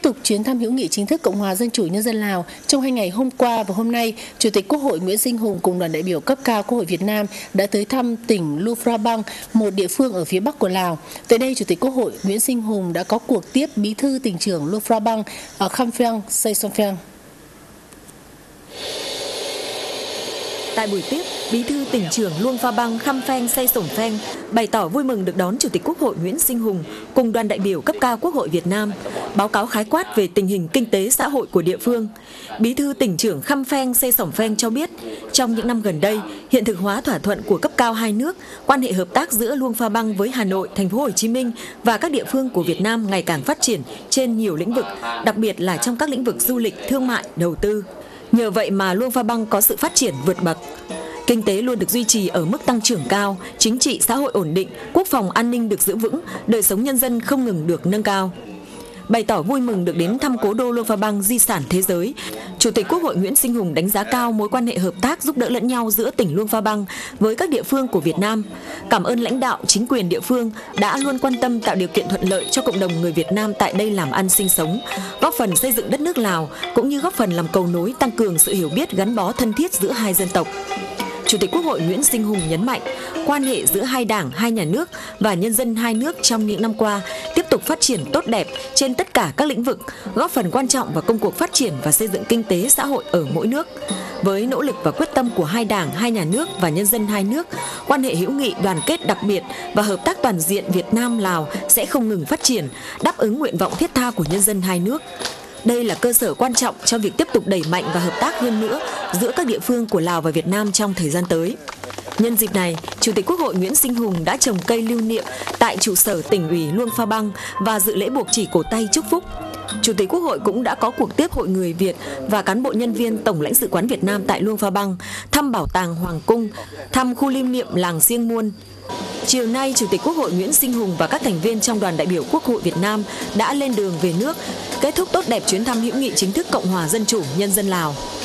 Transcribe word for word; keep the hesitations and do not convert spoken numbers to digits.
tục chuyến thăm hữu nghị chính thức Cộng hòa Dân chủ Nhân dân Lào, trong hai ngày hôm qua và hôm nay, Chủ tịch Quốc hội Nguyễn Sinh Hùng cùng đoàn đại biểu cấp cao Quốc hội Việt Nam đã tới thăm tỉnh Luông Phra Bang, một địa phương ở phía bắc của Lào. Tại đây, Chủ tịch Quốc hội Nguyễn Sinh Hùng đã có cuộc tiếp Bí thư tỉnh trưởng Luông Phra Bang ở Kham Pheng Say Som Pheng. Tại buổi tiếp, Bí thư tỉnh trưởng Luông Pha Bang Kham Pheng Say Som Pheng bày tỏ vui mừng được đón Chủ tịch Quốc hội Nguyễn Sinh Hùng cùng đoàn đại biểu cấp cao Quốc hội Việt Nam báo cáo khái quát về tình hình kinh tế xã hội của địa phương. Bí thư tỉnh trưởng Kham Pheng Say Som Pheng cho biết, trong những năm gần đây, hiện thực hóa thỏa thuận của cấp cao hai nước, quan hệ hợp tác giữa Luông Pha Bang với Hà Nội, Thành phố Hồ Chí Minh và các địa phương của Việt Nam ngày càng phát triển trên nhiều lĩnh vực, đặc biệt là trong các lĩnh vực du lịch, thương mại, đầu tư. Nhờ vậy mà Luông Pha Bang có sự phát triển vượt bậc. Kinh tế luôn được duy trì ở mức tăng trưởng cao, chính trị xã hội ổn định, quốc phòng an ninh được giữ vững, đời sống nhân dân không ngừng được nâng cao. Bày tỏ vui mừng được đến thăm cố đô Luông Pha Bang di sản thế giới, Chủ tịch Quốc hội Nguyễn Sinh Hùng đánh giá cao mối quan hệ hợp tác giúp đỡ lẫn nhau giữa tỉnh Luông Pha Bang với các địa phương của Việt Nam. Cảm ơn lãnh đạo, chính quyền địa phương đã luôn quan tâm tạo điều kiện thuận lợi cho cộng đồng người Việt Nam tại đây làm ăn sinh sống, góp phần xây dựng đất nước Lào cũng như góp phần làm cầu nối tăng cường sự hiểu biết gắn bó thân thiết giữa hai dân tộc. Chủ tịch Quốc hội Nguyễn Sinh Hùng nhấn mạnh, quan hệ giữa hai đảng, hai nhà nước và nhân dân hai nước trong những năm qua tiếp tục phát triển tốt đẹp trên tất cả các lĩnh vực, góp phần quan trọng vào công cuộc phát triển và xây dựng kinh tế xã hội ở mỗi nước. Với nỗ lực và quyết tâm của hai đảng, hai nhà nước và nhân dân hai nước, quan hệ hữu nghị đoàn kết đặc biệt và hợp tác toàn diện Việt Nam-Lào sẽ không ngừng phát triển, đáp ứng nguyện vọng thiết tha của nhân dân hai nước. Đây là cơ sở quan trọng cho việc tiếp tục đẩy mạnh và hợp tác hơn nữa giữa các địa phương của Lào và Việt Nam trong thời gian tới. Nhân dịp này, Chủ tịch Quốc hội Nguyễn Sinh Hùng đã trồng cây lưu niệm tại trụ sở tỉnh ủy Luông Pha Bang và dự lễ buộc chỉ cổ tay chúc phúc. Chủ tịch Quốc hội cũng đã có cuộc tiếp Hội người Việt và cán bộ nhân viên Tổng lãnh sự quán Việt Nam tại Luông Pha Bang, thăm bảo tàng Hoàng cung, thăm khu lưu niệm làng Siêng Muôn. Chiều nay, Chủ tịch Quốc hội Nguyễn Sinh Hùng và các thành viên trong đoàn đại biểu Quốc hội Việt Nam đã lên đường về nước, kết thúc tốt đẹp chuyến thăm hữu nghị chính thức Cộng hòa Dân chủ Nhân dân Lào.